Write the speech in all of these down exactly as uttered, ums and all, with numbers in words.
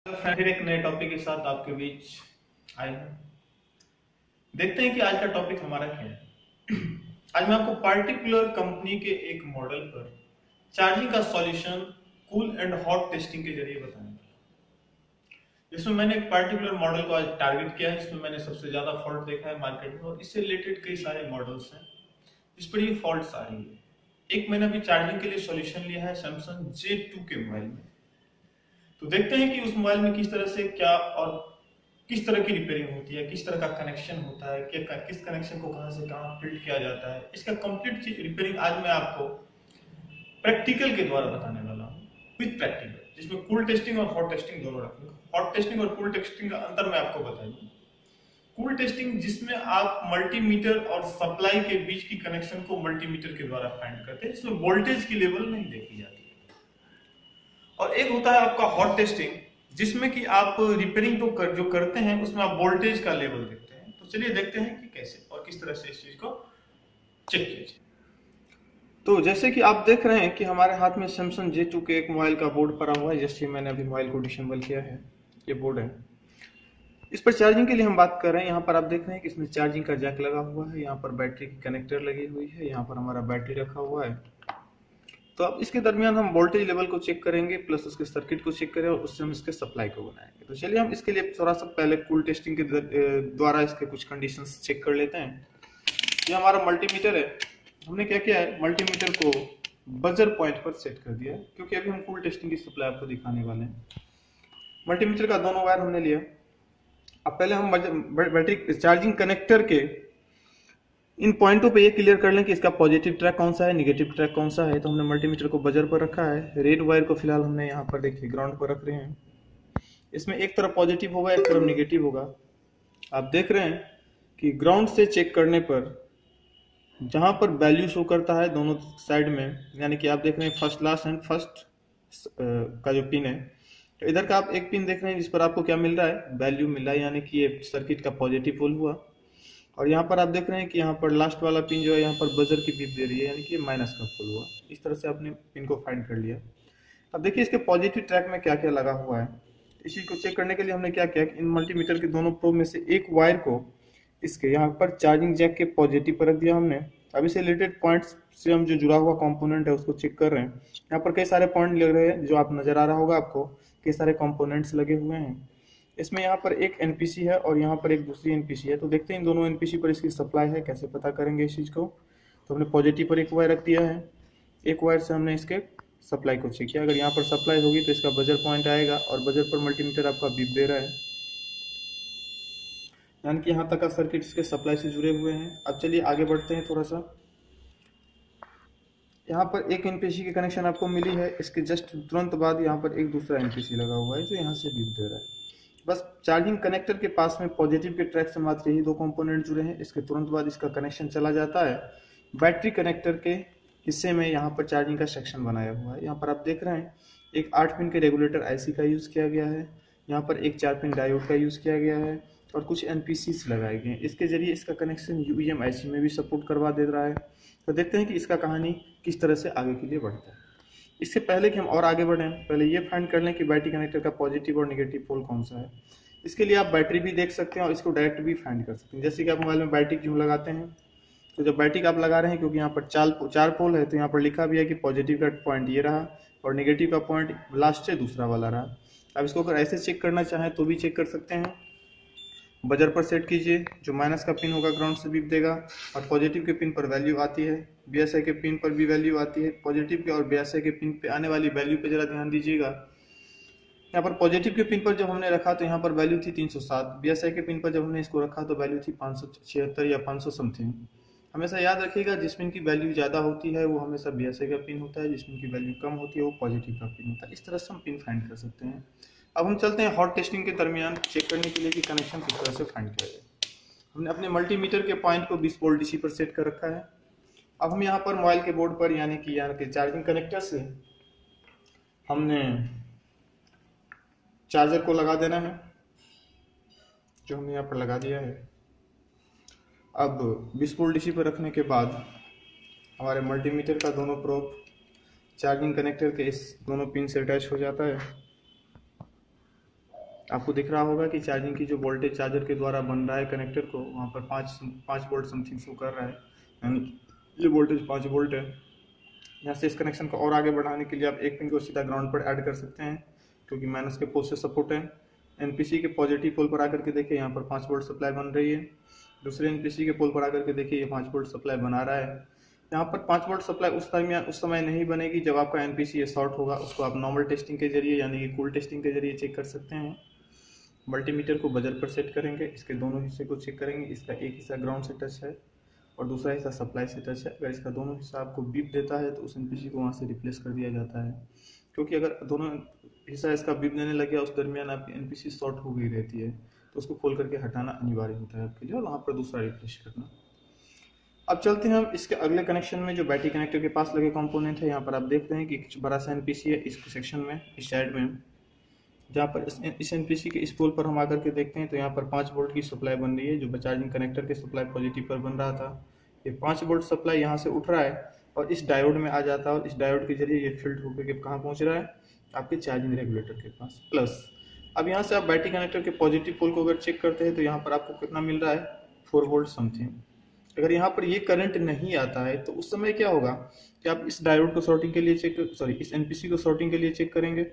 फिर एक नए टॉपिक के साथ आपके बीच आए हैं। देखते हैं कि आज का टॉपिक हमारा क्या है। आज मैं आपको पार्टिकुलर कंपनी के एक मॉडल पर चार्जिंग का solution cool and hot testing के जरिए बताऊंगा। जिसमें मैंने एक पार्टिकुलर मॉडल को आज टारगेट किया है, जिसमें मैंने सबसे ज्यादा फॉल्ट देखा है मार्केट में, और इससे रिलेटेड कई सारे मॉडल्स हैं जिस पर ये फॉल्ट आ रही है। एक मैंने अभी चार्जिंग के लिए सॉल्यूशन लिया है सैमसंग जे टू के मोबाइल में। तो देखते हैं कि उस मोबाइल में किस तरह से क्या और किस तरह की रिपेयरिंग होती है, किस तरह का कनेक्शन होता है, क्या किस कनेक्शन को कहां से कहां फिल्ड किया जाता है। इसका कंप्लीट रिपेयरिंग आज मैं आपको प्रैक्टिकल के द्वारा बताने वाला हूं, विद प्रैक्टिकल, जिसमें कूल टेस्टिंग और हॉट टेस्टिंग दोनों रखूंगा। हॉट टेस्टिंग और कूल टेस्टिंग का अंतर मैं आपको बताऊंगा। कूल टेस्टिंग जिसमें आप मल्टीमीटर और सप्लाई के बीच की कनेक्शन को मल्टीमीटर के द्वारा फाइंड करते हैं, जिसमें वोल्टेज की लेवल नहीं देखी जाती। और एक होता है आपका हॉट टेस्टिंग, जिसमें कि आप रिपेयरिंग तो कर, जो करते हैं उसमें आप वोल्टेज का लेवल देखते हैं। तो चलिए देखते हैं कि कैसे और किस तरह से इस चीज को चेक किया जाए। तो जैसे कि आप देख रहे हैं कि हमारे हाथ में सैमसंग जे टू के एक मोबाइल का बोर्ड पड़ा हुआ है। जैसे मैंने अभी मोबाइल को डिसेंबल किया है, ये बोर्ड है। इस पर चार्जिंग के लिए हम बात कर रहे हैं। यहाँ पर आप देख रहे हैं कि इसमें चार्जिंग का जैक लगा हुआ है, यहाँ पर बैटरी की कनेक्टर लगी हुई है, यहाँ पर हमारा बैटरी रखा हुआ है। तो अब इसके दरमियान हम वोल्टेज लेवल को चेक करेंगे, प्लस उसके सर्किट को चेक करेंगे, और उससे हम इसके सप्लाई को बनाएंगे। तो चलिए हम इसके लिए थोड़ा सा पहले कूल टेस्टिंग के द्वारा इसके कुछ कंडीशंस चेक कर लेते हैं। ये हमारा मल्टीमीटर है। हमने क्या किया है, मल्टीमीटर को बजर पॉइंट पर सेट कर दिया है, क्योंकि अभी हम कूल टेस्टिंग की सप्लाई आपको दिखाने वाले हैं। मल्टीमीटर का दोनों वायर हमने लिया। अब पहले हम बैटरी चार्जिंग कनेक्टर के इन पॉइंटों पे ये क्लियर कर लें कि इसका पॉजिटिव ट्रैक कौन सा है, निगेटिव ट्रैक कौन सा है। तो हमने मल्टीमीटर को बजर पर रखा है। रेड वायर को फिलहाल हमने यहाँ पर देखिए ग्राउंड पर रख रहे हैं। इसमें एक तरफ पॉजिटिव होगा, एक तरफ निगेटिव होगा। आप देख रहे हैं कि ग्राउंड से चेक करने पर जहां पर वैल्यू शो करता है दोनों साइड में, यानी कि आप देख रहे हैं फर्स्ट लास्ट एंड फर्स्ट का जो पिन है, तो इधर का आप एक पिन देख रहे हैं जिस पर आपको क्या मिल रहा है, वैल्यू मिल रहा है, यानी कि ये सर्किट का पॉजिटिव पोल हुआ। और यहाँ पर आप देख रहे हैं कि यहाँ पर लास्ट वाला पिन जो है यहाँ पर बजर की बीप दे रही है, यानी कि माइनस का पोल हुआ। इस तरह से आपने पिन को फाइंड कर लिया। अब देखिए इसके पॉजिटिव ट्रैक में क्या क्या लगा हुआ है। इसी को चेक करने के लिए हमने क्या किया कि इन मल्टीमीटर के दोनों प्रोब में से एक वायर को इसके यहाँ पर चार्जिंग जैक के पॉजिटिव पर रख दिया हमने। अब इसे रिलेटेड पॉइंट्स से हम जो जुड़ा हुआ कंपोनेंट है उसको चेक कर रहे हैं। यहाँ पर कई सारे पॉइंट लग रहे हैं, जो आप नजर आ रहा होगा आपको, कई सारे कंपोनेंट्स लगे हुए हैं। इसमें यहाँ पर एक एनपीसी है और यहाँ पर एक दूसरी एनपीसी है। तो देखते हैं इन दोनों एनपीसी पर इसकी सप्लाई है, कैसे पता करेंगे इस चीज़ को। तो हमने पॉजिटिव पर एक वायर रख दिया है, एक वायर से हमने इसके सप्लाई को चेक किया। अगर यहाँ पर सप्लाई होगी तो इसका बजर पॉइंट आएगा, और बजर पर मल्टीमीटर आपका बीप दे रहा है, यानी कि यहाँ तक का सर्किट इसके सप्लाई से जुड़े हुए हैं। अब चलिए आगे बढ़ते हैं थोड़ा सा। यहाँ पर एक एनपीसी की कनेक्शन आपको मिली है, इसके जस्ट तुरंत बाद यहाँ पर एक दूसरा एनपीसी लगा हुआ है जो यहाँ से बीप दे रहा है। बस चार्जिंग कनेक्टर के पास में पॉजिटिव के ट्रैक से मात्र यही दो कंपोनेंट जुड़े हैं। इसके तुरंत बाद इसका कनेक्शन चला जाता है बैटरी कनेक्टर के हिस्से में। यहाँ पर चार्जिंग का सेक्शन बनाया हुआ है। यहाँ पर आप देख रहे हैं एक आठ पिन के रेगुलेटर आईसी का यूज़ किया गया है, यहाँ पर एक चार पिन डायोड का यूज़ किया गया है, और कुछ एनपीसीस लगाए गए हैं। इसके जरिए इसका कनेक्शन यूईएम आईसी में भी सपोर्ट करवा दे रहा है। तो देखते हैं कि इसका कहानी किस तरह से आगे के लिए बढ़ता है। इससे पहले कि हम और आगे बढ़ें, पहले ये फाइंड कर लें कि बैटरी कनेक्टर का पॉजिटिव और नेगेटिव पोल कौन सा है। इसके लिए आप बैटरी भी देख सकते हैं और इसको डायरेक्ट भी फाइंड कर सकते हैं। जैसे कि आप मोबाइल में बैटरी क्यों लगाते हैं, तो जब बैटरी का आप लगा रहे हैं, क्योंकि यहाँ पर चार चार पोल है, तो यहाँ पर लिखा भी है कि पॉजिटिव का पॉइंट ये रहा और नेगेटिव का पॉइंट लास्ट से दूसरा वाला रहा। अब इसको अगर ऐसे चेक करना चाहें तो भी चेक कर सकते हैं। बजर पर सेट कीजिए, जो माइनस का पिन होगा ग्राउंड से बीप देगा, और पॉजिटिव के पिन पर वैल्यू आती है, बीएसआई के पिन पर भी वैल्यू आती है। पॉजिटिव के और बीएसआई के पिन पे आने वाली वैल्यू पे जरा ध्यान दीजिएगा। यहाँ पर पॉजिटिव के पिन पर जब हमने रखा तो यहाँ पर वैल्यू थी तीन सौ सात, बीएसआई के पिन पर जब हमने इसको रखा तो वैल्यू थी पाँच सौ छिहत्तर या पाँच सौ समथिंग। हमेशा याद रखिएगा, जिस पिन की वैल्यू ज़्यादा होती है वो हमेशा बीएसआई का पिन होता है, जिस पिन की वैल्यू कम होती है वो पॉजिटिव का पिन होता है। इस तरह से हम पिन फाइंड कर सकते हैं। अब हम चलते हैं हॉट टेस्टिंग के दरमियान चेक करने के लिए कि कनेक्शन किस तरह से फाइंड किया जाए। हमने अपने मल्टीमीटर के पॉइंट को बीस वोल्ट डीसी पर सेट कर रखा है। अब हम यहाँ पर मोबाइल के बोर्ड पर, यानी कि यहाँ के चार्जिंग कनेक्टर से हमने चार्जर को लगा देना है, जो हमने यहाँ पर लगा दिया है। अब बीस वोल्ट डीसी पर रखने के बाद हमारे मल्टीमीटर का दोनों प्रोब चार्जिंग कनेक्टर के इस दोनों पिन से अटैच हो जाता है। आपको दिख रहा होगा कि चार्जिंग की जो वोल्टेज चार्जर के द्वारा बन रहा है कनेक्टर को, वहाँ पर पाँच पाँच वोल्ट समथिंग शो कर रहा है, यानी ये वोल्टेज पाँच वोल्ट है। यहाँ से इस कनेक्शन को और आगे बढ़ाने के लिए आप एक पिन को सीधा ग्राउंड पर ऐड कर सकते हैं, क्योंकि माइनस के पोल से सपोर्ट है। एनपीसी के पॉजिटिव पोल पर आकर के देखिए यहाँ पर पाँच वोल्ट सप्लाई बन रही है। दूसरे एनपीसी के पोल पर आकर के देखिए ये पाँच वोल्ट सप्लाई बना रहा है। यहाँ पर पाँच वोल्ट सप्लाई उस टाइम या उस समय नहीं बनेगी जब आपका एनपीसी ये शॉर्ट होगा। उसको आप नॉर्मल टेस्टिंग के जरिए यानी कि कूल टेस्टिंग के जरिए चेक कर सकते हैं। मल्टीमीटर को बजर पर सेट करेंगे, इसके दोनों हिस्से को चेक करेंगे। इसका एक हिस्सा ग्राउंड से टच है और दूसरा हिस्सा सप्लाई से टच है। अगर इसका दोनों हिस्सा आपको बीप देता है तो उस एनपीसी को वहाँ से रिप्लेस कर दिया जाता है, क्योंकि अगर दोनों हिस्सा इसका बीप देने लग गया उस दरमियान आपकी एनपीसी शॉर्ट हो गई रहती है, तो उसको खोल करके हटाना अनिवार्य होता है आपके लिए और वहाँ पर दूसरा रिप्लेस करना। अब चलते हैं हम इसके अगले कनेक्शन में, जो बैटरी कनेक्टर के पास लगे कंपोनेंट है। यहाँ पर आप देख रहे हैं कि कुछ बड़ा सा एनपीसी है इस सेक्शन में, इस साइड में, जहाँ पर इस, इस एनपीसी के इस पोल पर हम आकर के देखते हैं तो यहाँ पर पाँच वोल्ट की सप्लाई बन रही है, जो चार्जिंग कनेक्टर के सप्लाई पॉजिटिव पर बन रहा था। ये पाँच वोल्ट सप्लाई यहाँ से उठ रहा है और इस डायोड में आ जाता है और इस डायोड के जरिए ये फिल्टर होकर के कहाँ पहुँच रहा है, आपके चार्जिंग रेगुलेटर के पास। प्लस अब यहाँ से आप बैटरी कनेक्टर के पॉजिटिव पोल को अगर चेक करते हैं तो यहाँ पर आपको कितना मिल रहा है, फोर वोल्ट समथिंग। अगर यहाँ पर ये करंट नहीं आता है तो उस समय क्या होगा कि आप इस डायोड को सॉर्टिंग के लिए चेक सॉरी इस एनपीसी को सॉर्टिंग के लिए चेक करेंगे,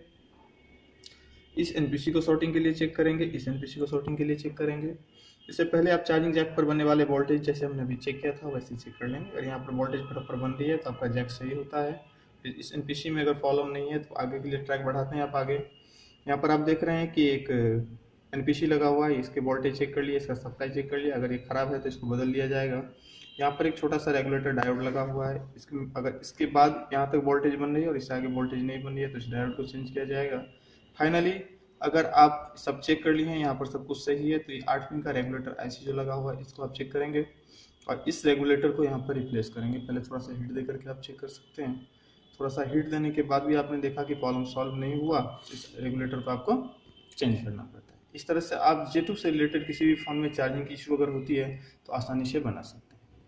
इस एनपीसी को सॉर्टिंग के लिए चेक करेंगे, इस एनपीसी को सॉर्टिंग के लिए चेक करेंगे। इससे पहले आप चार्जिंग जैक पर बनने वाले वोल्टेज जैसे हमने अभी चेक किया था वैसे चेक कर लेंगे। अगर यहाँ पर वोल्टेज प्रॉपर बन रही है तो आपका जैक सही होता है। इस एनपीसी में अगर प्रॉब्लम नहीं है तो आगे के लिए ट्रैक बढ़ाते हैं आप आगे। यहाँ पर आप देख रहे हैं कि एक एनपीसी लगा हुआ है, इसके वोल्टेज चेक कर लिए, इसका सप्लाई चेक कर लिया। अगर ये खराब है तो इसको बदल दिया जाएगा। यहाँ पर एक छोटा सा रेगुलेटर डायोड लगा हुआ है, इसके अगर इसके बाद यहाँ तक वोल्टेज बन रही है और इससे आगे वोल्टेज नहीं बन रही है तो इस डायोड को चेंज किया जाएगा। फाइनली अगर आप सब चेक कर लिए हैं, यहाँ पर सब कुछ सही है, तो ये आठ पिन का रेगुलेटर आईसी जो लगा हुआ है इसको आप चेक करेंगे और इस रेगुलेटर को यहाँ पर रिप्लेस करेंगे। पहले थोड़ा सा हीट दे करके आप चेक कर सकते हैं। थोड़ा सा हीट देने के बाद भी आपने देखा कि प्रॉब्लम सॉल्व नहीं हुआ, इस रेगुलेटर को आपको चेंज करना पड़ता है। इस तरह से आप जे टू से रिलेटेड किसी भी फोन में चार्जिंग की इशू अगर होती है तो आसानी से बना सकते हैं।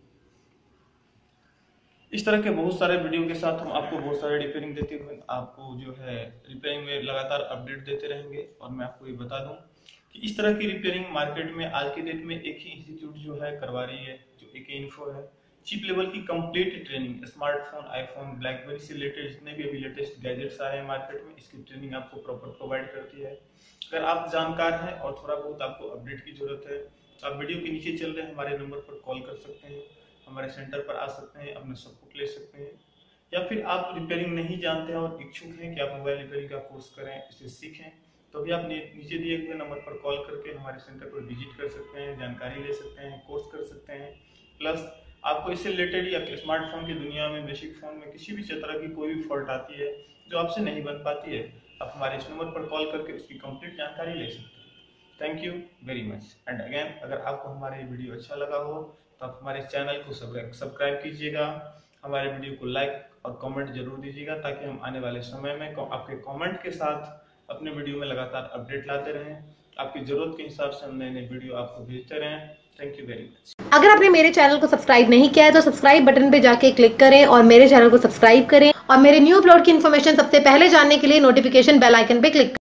इस तरह के बहुत सारे वीडियो के साथ हम आपको बहुत सारे रिपेयरिंग देते हुए आपको जो है रिपेयरिंग में लगातार अपडेट देते रहेंगे। और मैं आपको ये बता दूं कि इस तरह की रिपेयरिंग मार्केट में आज के डेट में एक ही इंस्टीट्यूट जो है करवा रही है, जो एक इन्फो है। चीप लेवल की complete training smartphone, iPhone, BlackBerry से रिलेटेड जितने भी अभी लेटेस्ट गैजेट्स आए हैं मार्केट में, इसकी ट्रेनिंग आपको प्रॉपर प्रोवाइड करती है। अगर आप जानकार हैं और थोड़ा बहुत आपको अपडेट की जरूरत है तो आप वीडियो के नीचे चल रहे हमारे नंबर पर कॉल कर सकते हैं, हमारे सेंटर पर आ सकते हैं, अपना सपोर्ट ले सकते हैं। या फिर आप रिपेयरिंग नहीं जानते हैं और इच्छुक हैं कि आप मोबाइल रिपेयरिंग का कोर्स करें, इसे सीखें, तो भी आप नीचे दिए हुए नंबर पर कॉल करके हमारे सेंटर पर विजिट कर सकते हैं, जानकारी ले सकते हैं, कोर्स कर सकते हैं। प्लस आपको इससे रिलेटेड या स्मार्टफोन की दुनिया में, बेसिक फोन में किसी भी तरह की कोई भी फॉल्ट आती है जो आपसे नहीं बन पाती है, आप हमारे इस नंबर पर कॉल करके उसकी कंप्लीट जानकारी ले सकते हैं। Thank you very much. And again, अगर आपको हमारे वीडियो अच्छा लगा हो तो आप हमारे चैनल को सब्सक्राइब कीजिएगा, हमारे वीडियो को लाइक और कमेंट जरूर दीजिएगा, ताकि हम आने वाले समय में आपके कमेंट के साथ अपने वीडियो में लगातार अपडेट लाते रहें। आपकी जरूरत के हिसाब से हम नए नए वीडियो आपको भेजते रहें। Thank you very much. अगर आपने मेरे चैनल को सब्सक्राइब नहीं किया है तो सब्सक्राइब बटन पे जाके क्लिक करें और मेरे चैनल को सब्सक्राइब करें और मेरे न्यू अपलोड की इन्फॉर्मेशन सबसे पहले जानने के लिए नोटिफिकेशन बेल आइकन पे क्लिक करें।